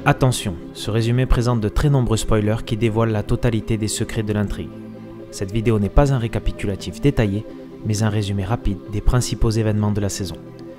Attention, ce résumé présente de très nombreux spoilers qui dévoilent la totalité des secrets de l'intrigue. Cette vidéo n'est pas un récapitulatif détaillé, mais un résumé rapide des principaux événements de la saison.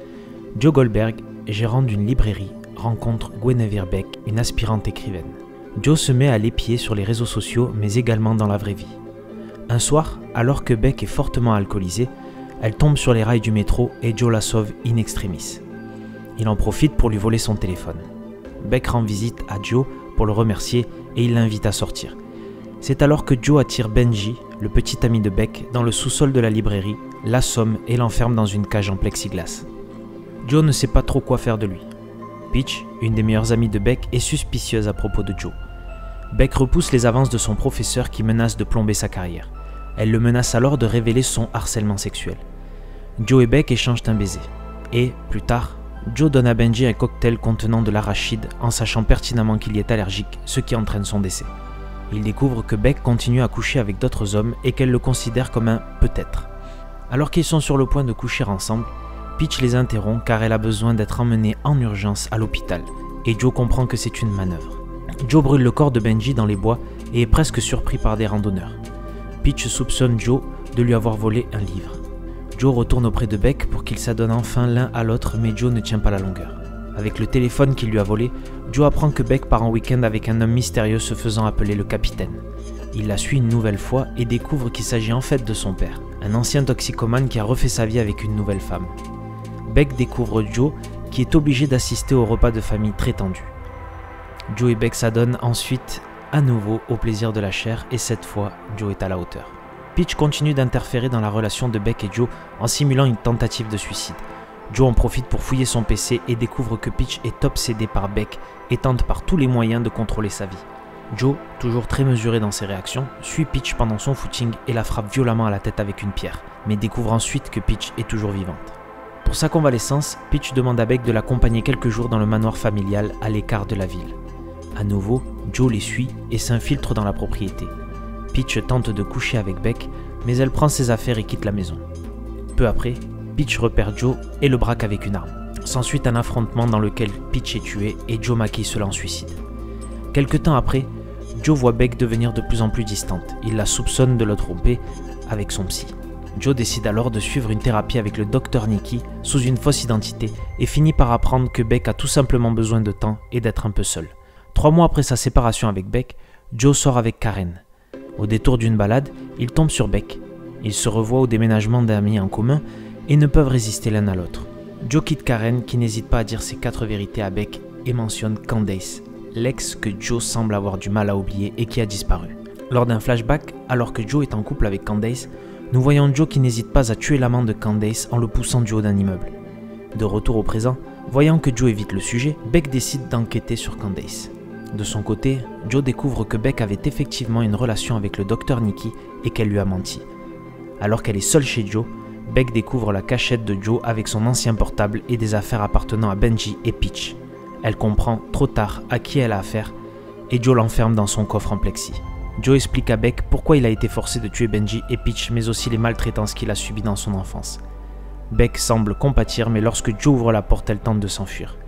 Joe Goldberg, gérant d'une librairie, rencontre Guinevere Beck, une aspirante écrivaine. Joe se met à l'épier sur les réseaux sociaux, mais également dans la vraie vie. Un soir, alors que Beck est fortement alcoolisée, elle tombe sur les rails du métro et Joe la sauve in extremis. Il en profite pour lui voler son téléphone. Beck rend visite à Joe pour le remercier et il l'invite à sortir. C'est alors que Joe attire Benji, le petit ami de Beck, dans le sous-sol de la librairie, l'assomme et l'enferme dans une cage en plexiglas. Joe ne sait pas trop quoi faire de lui. Peach, une des meilleures amies de Beck, est suspicieuse à propos de Joe. Beck repousse les avances de son professeur qui menace de plomber sa carrière. Elle le menace alors de révéler son harcèlement sexuel. Joe et Beck échangent un baiser. Et, plus tard, Joe donne à Benji un cocktail contenant de l'arachide en sachant pertinemment qu'il y est allergique, ce qui entraîne son décès. Il découvre que Beck continue à coucher avec d'autres hommes et qu'elle le considère comme un peut-être. Alors qu'ils sont sur le point de coucher ensemble, Peach les interrompt car elle a besoin d'être emmenée en urgence à l'hôpital, et Joe comprend que c'est une manœuvre. Joe brûle le corps de Benji dans les bois et est presque surpris par des randonneurs. Peach soupçonne Joe de lui avoir volé un livre. Joe retourne auprès de Beck pour qu'ils s'adonnent enfin l'un à l'autre, mais Joe ne tient pas la longueur. Avec le téléphone qu'il lui a volé, Joe apprend que Beck part en week-end avec un homme mystérieux se faisant appeler le capitaine. Il la suit une nouvelle fois et découvre qu'il s'agit en fait de son père, un ancien toxicomane qui a refait sa vie avec une nouvelle femme. Beck découvre Joe qui est obligé d'assister au repas de famille très tendu. Joe et Beck s'adonnent ensuite à nouveau au plaisir de la chair et cette fois, Joe est à la hauteur. Peach continue d'interférer dans la relation de Beck et Joe en simulant une tentative de suicide. Joe en profite pour fouiller son PC et découvre que Peach est obsédée par Beck et tente par tous les moyens de contrôler sa vie. Joe, toujours très mesuré dans ses réactions, suit Peach pendant son footing et la frappe violemment à la tête avec une pierre, mais découvre ensuite que Peach est toujours vivante. Pour sa convalescence, Peach demande à Beck de l'accompagner quelques jours dans le manoir familial à l'écart de la ville. À nouveau, Joe les suit et s'infiltre dans la propriété. Peach tente de coucher avec Beck, mais elle prend ses affaires et quitte la maison. Peu après, Peach repère Joe et le braque avec une arme. S'ensuit un affrontement dans lequel Peach est tuée et Joe maquille cela en suicide. Quelque temps après, Joe voit Beck devenir de plus en plus distante. Il la soupçonne de le tromper avec son psy. Joe décide alors de suivre une thérapie avec le Dr Nicky sous une fausse identité et finit par apprendre que Beck a tout simplement besoin de temps et d'être un peu seul. 3 mois après sa séparation avec Beck, Joe sort avec Karen. Au détour d'une balade, il tombe sur Beck. Ils se revoient au déménagement d'amis en commun et ne peuvent résister l'un à l'autre. Joe quitte Karen qui n'hésite pas à dire ses 4 vérités à Beck et mentionne Candace, l'ex que Joe semble avoir du mal à oublier et qui a disparu. Lors d'un flashback, alors que Joe est en couple avec Candace, nous voyons Joe qui n'hésite pas à tuer l'amant de Candace en le poussant du haut d'un immeuble. De retour au présent, voyant que Joe évite le sujet, Beck décide d'enquêter sur Candace. De son côté, Joe découvre que Beck avait effectivement une relation avec le Dr Nicky et qu'elle lui a menti. Alors qu'elle est seule chez Joe, Beck découvre la cachette de Joe avec son ancien portable et des affaires appartenant à Benji et Peach. Elle comprend trop tard à qui elle a affaire et Joe l'enferme dans son coffre en plexi. Joe explique à Beck pourquoi il a été forcé de tuer Benji et Peach, mais aussi les maltraitances qu'il a subies dans son enfance. Beck semble compatir, mais lorsque Joe ouvre la porte, elle tente de s'enfuir.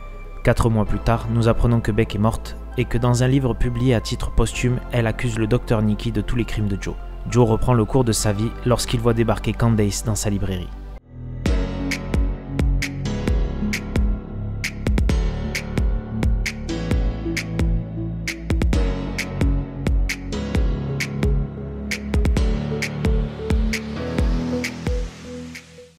4 mois plus tard, nous apprenons que Beck est morte et que dans un livre publié à titre posthume, elle accuse le Dr Nicky de tous les crimes de Joe. Joe reprend le cours de sa vie lorsqu'il voit débarquer Candace dans sa librairie.